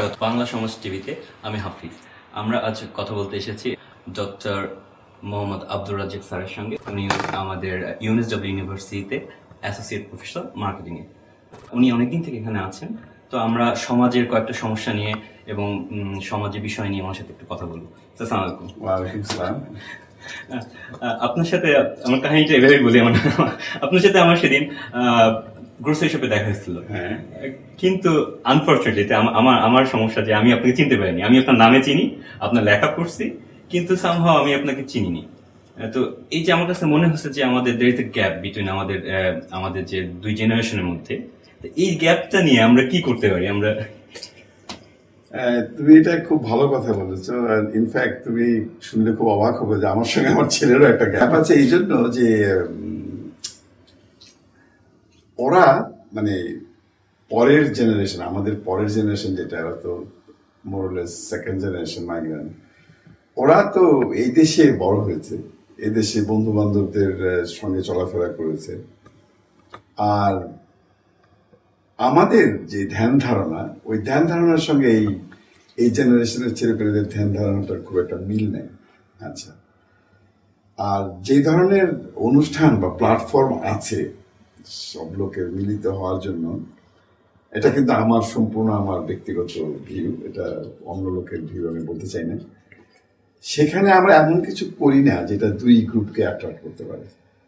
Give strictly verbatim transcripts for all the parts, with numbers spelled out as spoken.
স্বাগত বাংলা সমাজ টিভিতে। আমি হাফিজ। আমরা আজ কথা বলতে এসেছি ডক্টর মোহাম্মদ আব্দুর রাজ্জাক স্যারের সঙ্গে। উনি আমাদের ইউএনএসডব্লিউ ইউনিভার্সিটিতে অ্যাসোসিয়েট প্রফেসর মার্কেটিং এ। উনি অনেকদিন থেকে এখানে আছেন। তো আমরা সমাজের কয়েকটা সমস্যা নিয়ে এবং সমাজের বিষয় নিয়ে আমার সাথে একটু কথা বলবো। আসসালামু আলাইকুম। ওয়ালাইকুম আসসালাম। আপনার সাথে আমার কাহিনীটা এভাবেই বলি। আমার আপনার সাথে আমার সেদিন গ্রোসারি শপে দেখা হয়েছিল, কিন্তু আনফর্চুনেটলি আমার আমার সমস্যা যে আমি আপনাকে চিনতে পারিনি। আমি আপনার নামে চিনি, আপনার লেখা পড়ছি, কিন্তু সামহাও আমি আপনাকে চিনিনি। তো এই যে আমার কাছে মনে হচ্ছে যে আমাদের there is a gap between আমাদের আমাদের যে দুই জেনারেশনের মধ্যে। এই গ্যাপটা নিয়ে আমরা কি করতে পারি? আমরা তুমি এটা খুব ভালো কথা বলেছো। ইনফ্যাক্ট তুমি শুনলে খুব অবাক হবে যে আমার সঙ্গে আমার ছেলেরও একটা গ্যাপ আছে, এই জন্য যে ওরা মানে পরের জেনারেশন, আমাদের পরের জেনারেশন যেটা, ওরা তো মোরলেস সেকেন্ড জেনারেশন মাইগ্রেন্ট। ওরা তো এই দেশে বড় হয়েছে, এই দেশে বন্ধু বান্ধবদের সঙ্গে চলাফেরা করেছে। আর আমাদের যে ধ্যান ধারণা, ওই ধ্যান ধারণার সঙ্গে এই এই জেনারেশনের ছেলেপেলেদের ধ্যান ধারণাটার খুব একটা মিল নেই। আচ্ছা, আর যে ধরনের অনুষ্ঠান বা প্ল্যাটফর্ম আছে সব লোকের মিলিত হওয়ার জন্য, এটা কিন্তু আমার সম্পূর্ণ আমার ব্যক্তিগত ভিউ, এটা অন্য লোকের ভিউ আমি বলতে চাই না। সেখানে আমরা এমন কিছু করি না যেটা দুই গ্রুপকে অ্যাট্রাক্ট করতে পারে।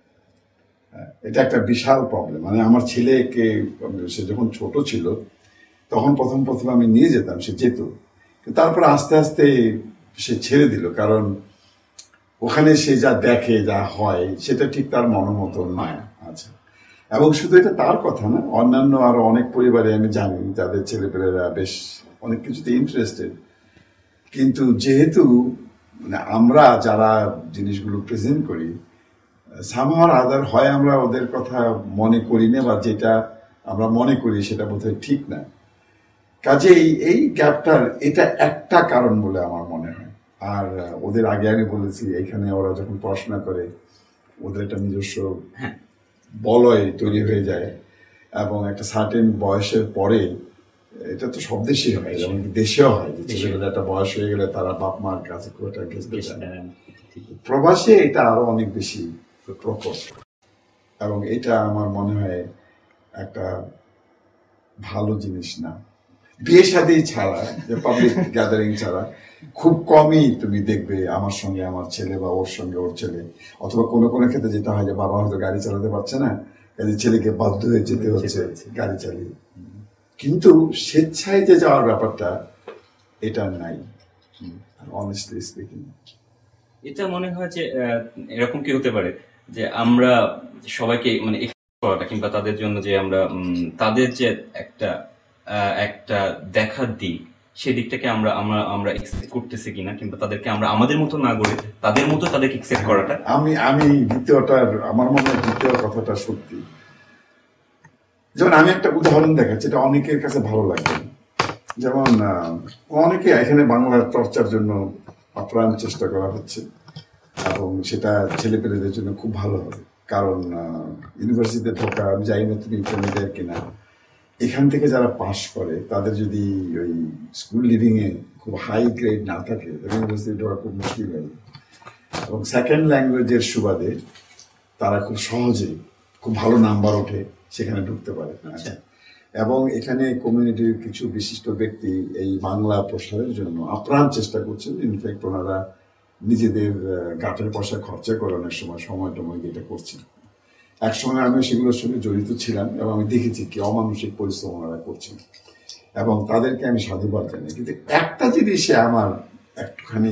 এটা একটা বিশাল প্রবলেম। মানে আমার ছেলেকে, সে যখন ছোট ছিল তখন প্রথম প্রথম আমি নিয়ে যেতাম, সে যেত, তারপরে আস্তে আস্তে সে ছেড়ে দিল, কারণ ওখানে সে যা দেখে, যা হয়, সেটা ঠিক তার মনোমতো নয়। আচ্ছা, এবং শুধু এটা তার কথা না, অন্যান্য আরো অনেক পরিবারে আমি জানি যাদের ছেলেপেলেরা বেশ অনেক কিছুতে ইন্টারেস্টেড, কিন্তু যেহেতু মানে আমরা যারা জিনিসগুলো প্রেজেন্ট করি সামহার আদার হয় আমরা ওদের কথা মনে করি না, বা যেটা আমরা মনে করি সেটা বোধহয় ঠিক না। কাজেই এই গ্যাপটার এটা একটা কারণ বলে আমার মনে হয়। আর ওদের আগে আগে বলেছি, এখানে ওরা যখন পড়াশোনা করে ওদের একটা নিজস্ব বলয় তৈরি হয়ে যায়, এবং একটা সার্টেন বয়সের পরে, এটা তো সব দেশেই হয়, যেমন দেশেও হয় যে ছেলেমেয়েরা একটা বয়স হয়ে গেলে তারা বাপ মার কাছে খুব একটা ঘেঁচতে চায়। প্রবাসে এটা আরো অনেক বেশি প্রকট, এবং এটা আমার মনে হয় একটা ভালো জিনিস না। বিয়ে শাদী ছাড়া, যে পাবলিক গ্যাদারিং ছাড়া খুব কমই তুমি দেখবে আমার সঙ্গে আমার ছেলে বা ওর সঙ্গে ওর ছেলে, অথবা কোনো কোনো ক্ষেত্রে যেটা হয় যে বাবা হয়তো গাড়ি চালাতে পারছে না, কাজে ছেলেকে বাধ্য হয়ে যেতে হচ্ছে গাড়ি চালিয়ে। কিন্তু স্বেচ্ছায় যে যাওয়ার ব্যাপারটা এটা নাই, অনেস্টলি স্পিকিং। এটা মনে হয় যে এরকম কি হতে পারে যে আমরা সবাইকে মানে করাটা, কিংবা তাদের জন্য যে আমরা তাদের যে একটা একটা দেখার দিক, সেই দিকটাকে আমরা আমরা আমরা এক্সেপ্ট করতেছি কিনা, কিংবা তাদেরকে আমরা আমাদের মতো না করে তাদের মতো তাদেরকে এক্সেপ্ট করাটা। আমি আমি দ্বিতীয়টার আমার মনে হয় দ্বিতীয় কথাটা সত্যি। যেমন আমি একটা উদাহরণ দেখাচ্ছি, এটা অনেকের কাছে ভালো লাগবে। যেমন অনেকে এখানে বাংলার চর্চার জন্য আপ্রাণ চেষ্টা করা হচ্ছে, এবং সেটা ছেলেপেলেদের জন্য খুব ভালো হবে। কারণ ইউনিভার্সিটিতে ঢোকা, আমি জানি না তুমি ইন্টারমিডিয়েট কিনা, এখান থেকে যারা পাশ করে তাদের যদি ওই স্কুল লিভিং এ খুব হাই গ্রেড না থাকে, ইউনিভার্সিটি ঢোকা খুব মুশকিল হয়। এবং সেকেন্ড ল্যাঙ্গুয়েজের সুবাদে তারা খুব সহজে খুব ভালো নাম্বার ওঠে, সেখানে ঢুকতে পারে। আচ্ছা, এবং এখানে কমিউনিটির কিছু বিশিষ্ট ব্যক্তি এই বাংলা প্রসারের জন্য আপ্রাণ চেষ্টা করছেন। ইনফ্যাক্ট ওনারা নিজেদের গাটের পয়সা খরচা করে অনেক সময় সময় টময় এটা করছেন। একসময় আমি সেগুলোর সঙ্গে জড়িত ছিলাম, এবং আমি দেখেছি কি অমানসিক পরিশ্রম ওনারা করছেন, এবং তাদেরকে আমি সাধুবাদ জানাই। কিন্তু একটা জিনিসে আমার একটুখানি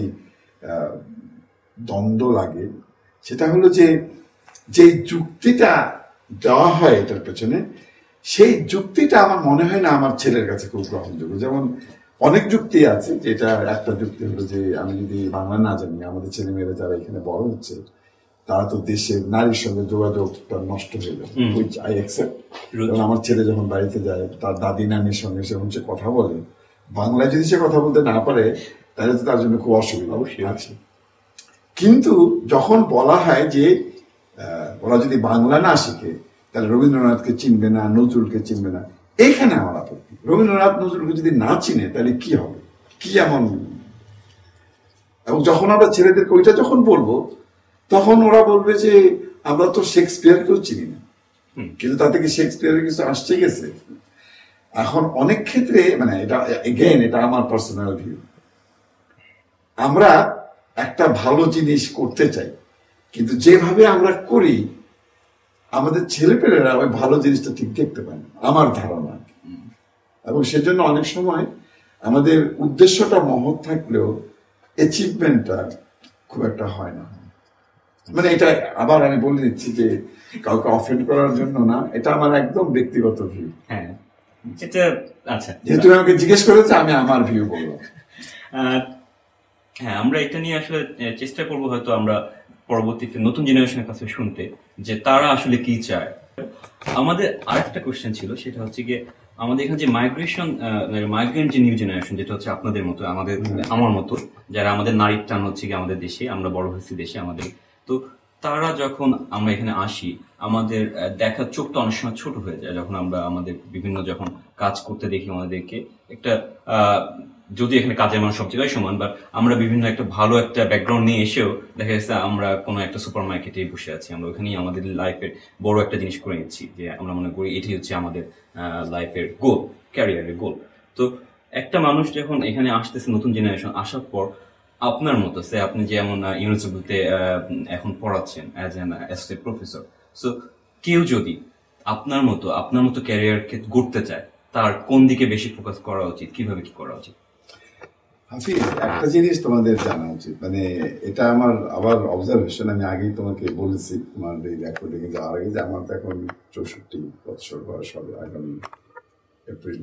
দ্বন্দ্ব লাগে, সেটা হলো যে যে যুক্তিটা দেওয়া হয় এটার পেছনে, সেই যুক্তিটা আমার মনে হয় না আমার ছেলের কাছে খুব গ্রহণযোগ্য। যেমন অনেক যুক্তি আছে, যেটা একটা যুক্তি হলো যে আমি যদি বাংলা না জানি, আমাদের ছেলেমেয়েরা যারা এখানে বড় হচ্ছে তারা তো দেশের নারীর সঙ্গে যোগাযোগটা নষ্ট হয়ে যাবে, হুইচ আই অ্যাকসেপ্ট। যেমন আমার ছেলে যখন বাড়িতে যায়, তার দাদি নানির সঙ্গে যখন সে কথা বলে, বাংলায় যদি সে কথা বলতে না পারে তাহলে তো তার জন্য খুব অসুবিধা অবশ্যই আছে। কিন্তু যখন বলা হয় যে ওরা যদি বাংলা না শিখে তাহলে রবীন্দ্রনাথকে চিনবে না, নজরুলকে চিনবে না, এইখানে আমার আপত্তি। রবীন্দ্রনাথ নজরুলকে যদি না চিনে তাহলে কি হবে, কি এমন। এবং যখন আমরা ছেলেদেরকে ওইটা যখন বলবো তখন ওরা বলবে যে আমরা তো শেক্সপিয়ারকেও চিনি না, কিন্তু তাতে কি শেক্সপিয়ারের কিছু আসছে গেছে। এখন অনেক ক্ষেত্রে মানে এটা এগেইন এটা আমার পার্সোনাল ভিউ, আমরা একটা ভালো জিনিস করতে চাই কিন্তু যেভাবে আমরা করি আমাদের ছেলেপেলেরা ওই ভালো জিনিসটা ঠিক দেখতে পায় না, আমার ধারণা। এবং সেজন্য অনেক সময় আমাদের উদ্দেশ্যটা মহৎ থাকলেও অ্যাচিভমেন্টটা খুব একটা হয় না। মানে এটা আবার আমি বলে দিচ্ছি যে কাউকে অফেন্ড করার জন্য না, এটা আমার একদম ব্যক্তিগত ভিউ। হ্যাঁ, এটা আচ্ছা, যেহেতু আমাকে জিজ্ঞেস করেছে আমি আমার ভিউ বললাম। হ্যাঁ, আমরা এটা নিয়ে আসলে চেষ্টা করবো হয়তো আমরা পরবর্তীতে নতুন জেনারেশনের কাছে শুনতে যে তারা আসলে কি চায়। আমাদের আরেকটা কোশ্চেন ছিল, সেটা হচ্ছে গিয়ে আমাদের এখানে যে মাইগ্রেশন মাইগ্রেন্ট যে নিউ জেনারেশন, যেটা হচ্ছে আপনাদের মতো আমাদের আমার মতো, যারা আমাদের নারীর টান হচ্ছে গিয়ে আমাদের দেশে, আমরা বড় হয়েছি দেশে আমাদের, তো তারা যখন আমরা এখানে আসি আমাদের দেখার চোখটা অনেক সময় ছোট হয়ে যায় যখন আমরা আমাদের বিভিন্ন যখন কাজ করতে দেখি আমাদেরকে একটা আহ যদি এখানে কাজের মানুষ সব জায়গায় সমান, বা আমরা বিভিন্ন একটা ভালো একটা ব্যাকগ্রাউন্ড নিয়ে এসেও দেখা যাচ্ছে আমরা কোনো একটা সুপার মার্কেটে বসে আছি, আমরা ওখানেই আমাদের লাইফের বড় একটা জিনিস করে নিচ্ছি যে আমরা মনে করি এটি হচ্ছে আমাদের লাইফের গোল, ক্যারিয়ারের গোল। তো একটা মানুষ যখন এখানে আসতেছে নতুন জেনারেশন আসার পর আপনার মতো সে আপনি যেমন ইউনিভার্সিটিতে এখন পড়াচ্ছেন as an associate professor, so কেউ যদি আপনার মতো আপনার মতো ক্যারিয়ারকে গড়তে চায় তার কোন দিকে বেশি ফোকাস করা উচিত, কিভাবে কি করা উচিত? হাফিজ, একটা জিনিস তোমাদের জানা উচিত, মানে এটা আমার আবার অবজারভেশন, আমি আগেই তোমাকে বলেছি তোমার এই রেকর্ডিং এ যাওয়ার আগে যে আমার তো এখন চৌষট্টি বছর বয়স হবে আগামী এপ্রিল।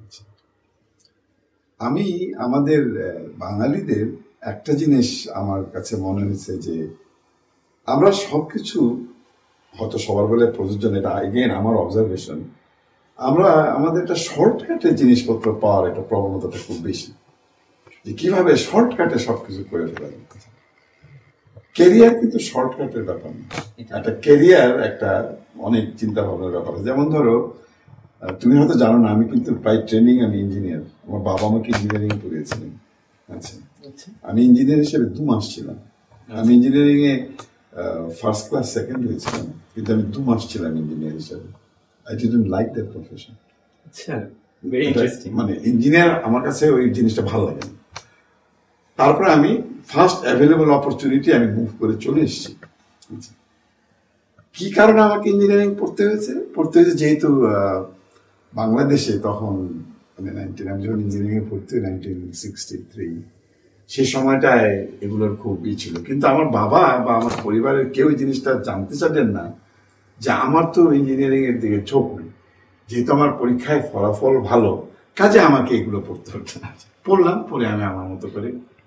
আমি আমাদের বাঙালিদের একটা জিনিস আমার কাছে মনে হয়েছে যে আমরা সবকিছু হয়তো সবার বলে প্রযোজ্য, এটা এগেইন আমার অবজারভেশন, আমরা আমাদের একটা শর্টকাটে জিনিসপত্র পাওয়ার একটা প্রবণতাটা খুব বেশি, যে কিভাবে শর্টকাটে সবকিছু করে ফেলা যেতে। কেরিয়ার কিন্তু শর্টকাটের ব্যাপার না, একটা কেরিয়ার একটা অনেক চিন্তা ভাবনার ব্যাপার। যেমন ধরো তুমি হয়তো জানো না, আমি কিন্তু প্রায় ট্রেনিং আমি ইঞ্জিনিয়ার, আমার বাবা আমাকে ইঞ্জিনিয়ারিং পড়িয়েছিলেন। আচ্ছা, আমি ইঞ্জিনিয়ার হিসেবে দু মাস ছিলাম। আমি ইঞ্জিনিয়ারিং এ ফার্স্ট ক্লাস সেকেন্ড হয়েছিলাম, কিন্তু আমি দু মাস ছিলাম ইঞ্জিনিয়ার হিসেবে। I didn't like that profession. আচ্ছা, ভেরি ইন্টারেস্টিং। মানে ইঞ্জিনিয়ার আমার কাছে ওই জিনিসটা ভালো লাগে না। তারপরে আমি ফার্স্ট অ্যাভেলেবল অপরচুনিটি আমি মুভ করে চলে এসেছি। কি কারণে আমাকে ইঞ্জিনিয়ারিং পড়তে হয়েছে? পড়তে হয়েছে যেহেতু বাংলাদেশে তখন মানে নাইনটিন আমি যখন ইঞ্জিনিয়ারিং এ পড়তে নাইনটিন সিক্সটি থ্রি সেই সময়টায় এগুলোর খুব ই ছিল, কিন্তু আমার বাবা বা আমার পরিবারের কেউ এই জিনিসটা জানতে চাইলেন না যে আমার তো ইঞ্জিনিয়ারিং এর দিকে ঝোঁক নেই। যেহেতু আমার পরীক্ষায় ফলাফল ভালো, কাজে আমাকে এগুলো পড়তে হচ্ছে না। পড়লাম, পরে আমি আমার মতো করে।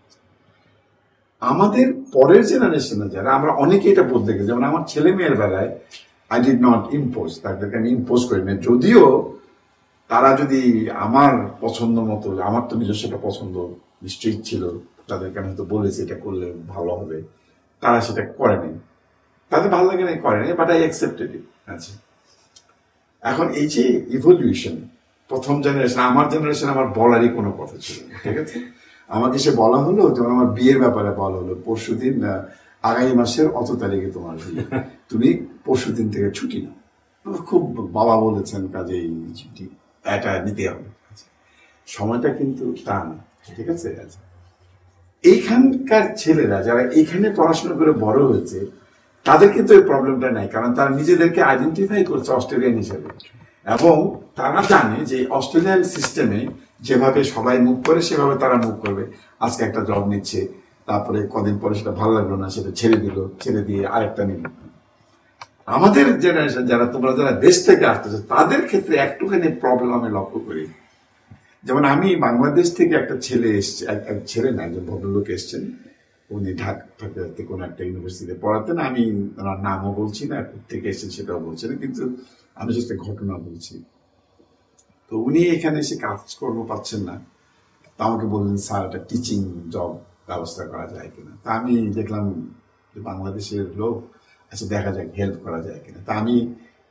আমাদের পরের জেনারেশনে যারা, আমরা অনেকে এটা বলতে গেছি, যেমন আমার ছেলে মেয়ের বেলায় আই ডিড নট ইম্পোজ, তাদেরকে আমি ইম্পোজ করি না। যদিও তারা যদি আমার পছন্দ মতো, আমার তো নিজস্ব একটা পছন্দ নিশ্চয়ই ছিল, তাদেরকে আমি হয়তো বলেছি এটা করলে ভালো হবে, তারা সেটা করেনি, তাদের ভালো লাগে না, করেনি, বাট আই অ্যাকসেপ্টেড ইট। আচ্ছা, এখন এই যে ইভলিউশন, প্রথম জেনারেশন, আমার জেনারেশন আমার বলারই কোনো কথা ছিল না, ঠিক আছে। আমাকে সে বলা হলো, যেমন আমার বিয়ের ব্যাপারে বলা হলো পরশু দিন, আগামী মাসের অত তারিখে তোমার বিয়ে, তুমি পরশু দিন থেকে ছুটি নাও। খুব বাবা বলেছেন কাজেই ছুটি এটা নিতে হবে। সময়টা কিন্তু তা না, ঠিক আছে। এইখানকার ছেলেরা যারা এইখানে পড়াশোনা করে বড় হয়েছে তাদের কিন্তু এই প্রবলেমটা নাই, কারণ তারা নিজেদেরকে আইডেন্টিফাই করছে অস্ট্রেলিয়ান হিসেবে, এবং তারা জানে যে অস্ট্রেলিয়ান সিস্টেমে যেভাবে সবাই মুভ করে সেভাবে তারা মুভ করবে। আজকে একটা জব নিচ্ছে, তারপরে কদিন পরে সেটা ভালো লাগলো না, সেটা ছেড়ে দিল, ছেড়ে দিয়ে আরেকটা নিল। আমাদের জেনারেশন যারা, তোমরা যারা দেশ থেকে আসতেছে, তাদের ক্ষেত্রে একটুখানি প্রবলেম আমি লক্ষ্য করি। যেমন আমি বাংলাদেশ থেকে একটা ছেলে এসছে, এক ছেলে না, একজন ভদ্রলোক এসছেন, উনি ঢাকাতে কোনো একটা ইউনিভার্সিটিতে পড়াতেন। আমি ওনার নামও বলছি না, থেকে এসেছেন সেটাও বলছি না, কিন্তু আমি একটা ঘটনা বলছি। তো উনি এখানে এসে কাজকর্ম পাচ্ছেন না, তা আমাকে বললেন স্যার একটা টিচিং জব ব্যবস্থা করা যায় কিনা। তা আমি দেখলাম যে বাংলাদেশের লোক, আচ্ছা দেখা যাক হেল্প করা যায় কিনা। তা আমি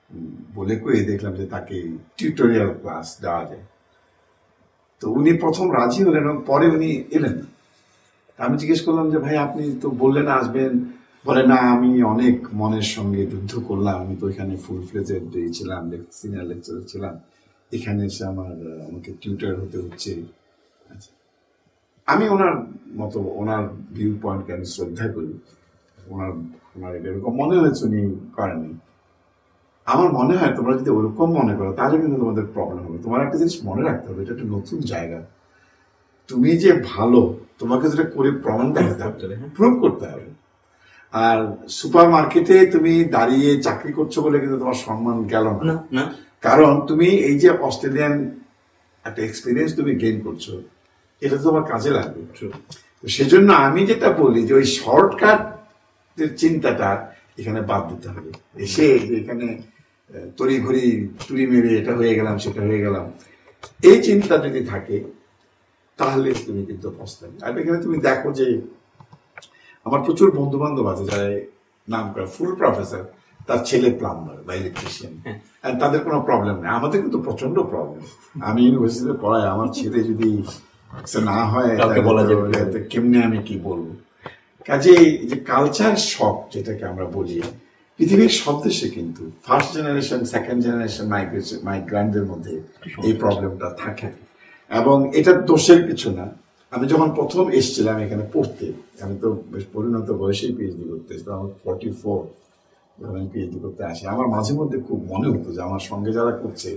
বলে কয়ে দেখলাম যে তাকে টিউটোরিয়াল ক্লাস দেওয়া যায়। তো উনি প্রথম রাজি হলেন এবং পরে উনি এলেন না। আমি জিজ্ঞেস করলাম যে ভাই আপনি তো বললেন আসবেন, বলে না আমি অনেক মনের সঙ্গে যুদ্ধ করলাম, আমি তো এখানে ফুল ফ্লেজেড ছিলাম, সিনিয়র লেকচারার ছিলাম, এখানে এসে আমার আমাকে টিউটার হতে হচ্ছে। আচ্ছা, আমি ওনার মতো ওনার ভিউ পয়েন্টকে আমি শ্রদ্ধা করি, ওনার ওনার এরকম মনে হয়েছে উনি করেনি। আমার মনে হয় তোমরা যদি ওরকম মনে করো তাহলে কিন্তু তোমাদের প্রবলেম হবে। তোমার একটা জিনিস মনে রাখতে হবে, এটা একটা নতুন জায়গা, তুমি যে ভালো তোমাকে যেটা করে প্রমাণ দেখাতে হবে, প্রুভ করতে হবে। আর সুপার মার্কেটে তুমি দাঁড়িয়ে চাকরি করছো বলে কিন্তু তোমার সম্মান গেল না, কারণ তুমি এই যে অস্ট্রেলিয়ান একটা এক্সপিরিয়েন্স তুমি গেইন করছো, এটা তো তোমার কাজে লাগবে। সেজন্য আমি যেটা বলি যে ওই শর্টকাট চিন্তাটা এখানে বাদ দিতে হবে। এসে এখানে তড়ি ঘড়ি চুরি মেরে এটা হয়ে গেলাম সেটা হয়ে গেলাম, এই চিন্তা যদি থাকে তাহলে তুমি কিন্তু পস্তাবে। আর এখানে তুমি দেখো যে আমার প্রচুর বন্ধু বান্ধব আছে যারা নাম করে ফুল প্রফেসর, তার ছেলে প্লাম্বার বা ইলেকট্রিশিয়ান, তাদের কোনো প্রবলেম নেই। আমাদের কিন্তু প্রচন্ড প্রবলেম। আমি ইউনিভার্সিটিতে পড়াই, আমার ছেলে যদি না হয় কেমনে আমি কি বলবো। কাজে যে কালচার শক যেটাকে আমরা বলি, পৃথিবীর সব দেশে কিন্তু first generation second generation migration মাইগ্রান্টদের মধ্যে এই প্রবলেমটা থাকে, এবং এটা দোষের কিছু না। আমি যখন প্রথম এসেছিলাম এখানে পড়তে, আমি তো বেশ পরিণত বয়সেই পিএইচডি করতে এসেছিলাম, আমার ফর্টি ফোর যখন আমি পিএইচডি করতে আসি, আমার মাঝে মধ্যে খুব মনে হতো যে আমার সঙ্গে যারা করছে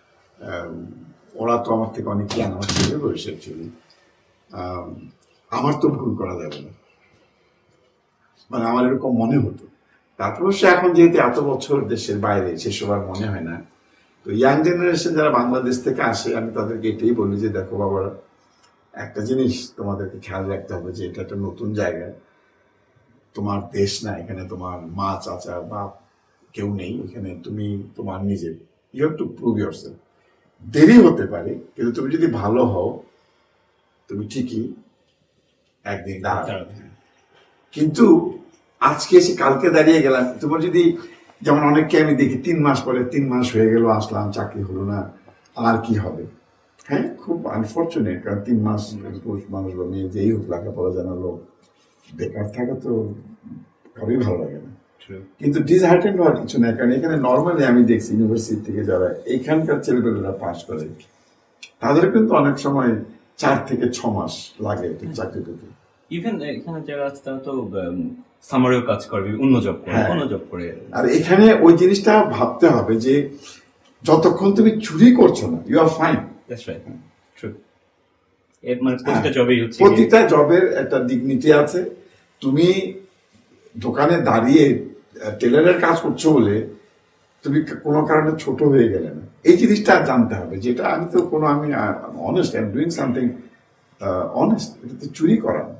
ওরা তো আমার থেকে অনেক জ্ঞান, আমার ছেলে বয়সে অ্যাকচুয়ালি আমার তো ভুল করা যাবে না, মানে আমার এরকম মনে হতো। তারপর সে এখন যেহেতু এত বছর দেশের বাইরে, সেসব আর মনে হয় না। তো ইয়াং জেনারেশন যারা বাংলাদেশ থেকে আসে, আমি তাদেরকে এটাই বলি যে দেখো বাবারা, একটা জিনিস তোমাদেরকে খেয়াল রাখতে হবে যে এটা একটা নতুন জায়গা, তোমার দেশ না, এখানে তোমার মা চাচা বা কেউ নেই, এখানে তুমি তোমার নিজে, you have to prove yourself. দেরি হতে পারে, কিন্তু তুমি যদি ভালো হও তুমি ঠিকই একদিন দাঁড়াবে। কিন্তু আজকে এসে কালকে দাঁড়িয়ে গেলাম, তোমার যদি, যেমন অনেককে আমি দেখি তিন মাস পরে, তিন মাস হয়ে গেল আসলাম, চাকরি হলো না, আর কি হবে। হ্যাঁ, খুব আনফর্চুনেট, কারণ তিন মাস মানুষ বা মেয়ে যেই হোক লেখাপড়া জানালো, বেকার থাকা তো কারোই ভালো লাগে না। কিন্তু ডিসহার্টেন্ড হওয়ার কিছু নাই, কারণ এখানে নর্মালি আমি দেখছি ইউনিভার্সিটি থেকে যারা এইখানকার ছেলেপেলেরা পাস করে, তাদের কিন্তু অনেক সময় চার থেকে ছ মাস লাগে চাকরি পেতে। ইভেন এখানে যারা আছে তারা তো সামারেও কাজ করবে, অন্য জব করে, অন্য জব করে। আর এখানে ওই জিনিসটা ভাবতে হবে যে যতক্ষণ তুমি চুরি করছো না, you are fine. That's right, true. এর মানে প্রতিটা জবেই হচ্ছে, প্রতিটা জবের একটা ডিগনিটি আছে। তুমি দোকানে দাঁড়িয়ে টেলারের কাজ করছো বলে তুমি কোনো কারণে ছোট হয়ে গেলে না, এই জিনিসটা জানতে হবে। যেটা আমি তো কোনো, আমি honest, I am doing something honest, এটা তো চুরি করা না।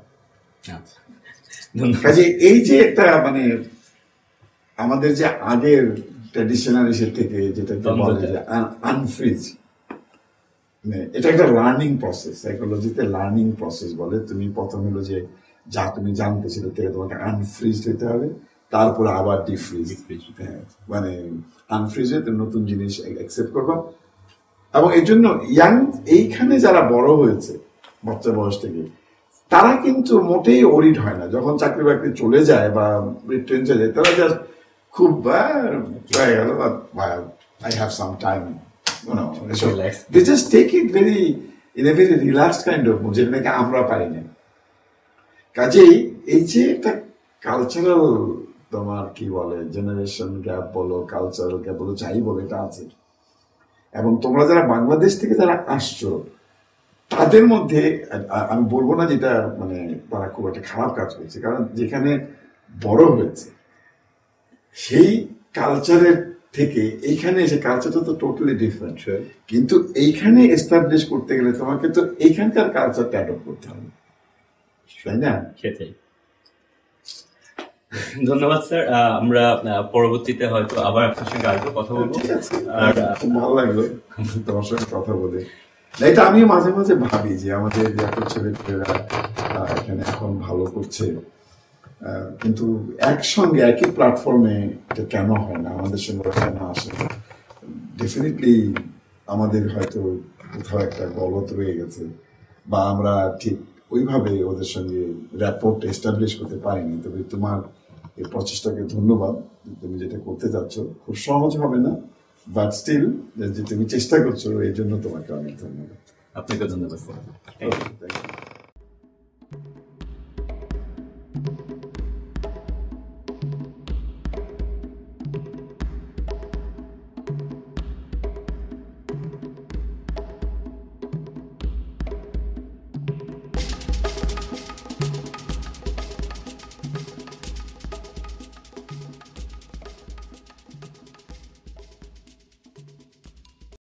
কাজে এই যে একটা মানে আমাদের যে আগের ট্র্যাডিশনাল এসে থেকে যেটা বলে যে আনফ্রিজ, মানে এটা একটা লার্নিং প্রসেস, সাইকোলজিতে লার্নিং প্রসেস বলে। তুমি প্রথম হলো যে যা তুমি জানতে সেটা থেকে তোমাকে আনফ্রিজ হতে হবে, তারপর আবার ডিফ্রিজ, মানে আনফ্রিজ হয়ে তুমি নতুন জিনিস অ্যাকসেপ্ট করবা। এবং এই জন্য ইয়াং এইখানে যারা বড় হয়েছে বাচ্চা বয়স থেকে, তারা কিন্তু মোটেই ওরিড হয় না যখন চাকরি বাকরি চলে যায় বা ট্রেন চলে যায়, তারা জাস্ট খুব হয়ে গেল, I have some time, they just take it very in a very relaxed kind of mood, যেটা নাকি আমরা পারি না। কাজেই এই যে একটা কালচারাল তোমার কি বলে জেনারেশন গ্যাপ বলো, কালচারাল গ্যাপ বলো, যাই বলো, এটা আছে। এবং তোমরা যারা বাংলাদেশ থেকে যারা আসছো, তাদের মধ্যে আমি বলবো না যেটা মানে তারা খুব একটা খারাপ কাজ করছে, কারণ যেখানে বড় হয়েছে সেই কালচারের থেকে এইখানে এসে কালচারটা তো টোটালি ডিফারেন্ট। কিন্তু এইখানে এস্টাবলিশ করতে গেলে তোমাকে তো এইখানকার কালচারটা অ্যাডপ্ট করতে হবে, তাই না? সেটাই। ধন্যবাদ স্যার, আমরা পরবর্তীতে হয়তো আবার আপনার সঙ্গে আরেকটু কথা বলবো। ঠিক আছে, খুব ভালো লাগলো তোমার সঙ্গে কথা বলে। এটা আমি মাঝে মাঝে ভাবি যে আমাদের যত ছেলেমেয়েরা এখানে এখন ভালো করছে, আহ, কিন্তু একসঙ্গে একই প্ল্যাটফর্মে এটা কেন হয় না, আমাদের সঙ্গে ওরা কেন আসে, ডেফিনেটলি আমাদের হয়তো কোথাও একটা গলত রয়ে গেছে, বা আমরা ঠিক ওইভাবে ওদের সঙ্গে র্যাপোর্ট এস্টাবলিশ করতে পারিনি। তবে তোমার এই প্রচেষ্টাকে ধন্যবাদ, তুমি যেটা করতে যাচ্ছ খুব সহজ হবে না, বাট স্টিল যে তুমি চেষ্টা করছো এই জন্য তোমাকে অনেক ধন্যবাদ। আপনাকে ধন্যবাদ স্যার। Okay, thank you.